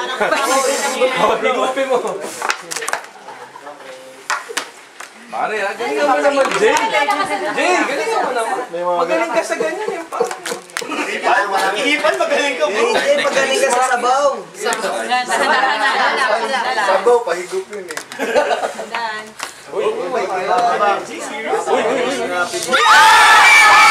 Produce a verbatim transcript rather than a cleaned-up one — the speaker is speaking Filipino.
Higupin mo. Pare, ha? Galing ka mo naman, Jay. Jay, galing ka mo naman. Magaling ka sa ganyan yung pa. Ihipan, magaling ka mo. Hindi, magaling ka sa sabaw. Sabaw, pahigupin eh. Uy, uy, uy. Uy, uy, uy.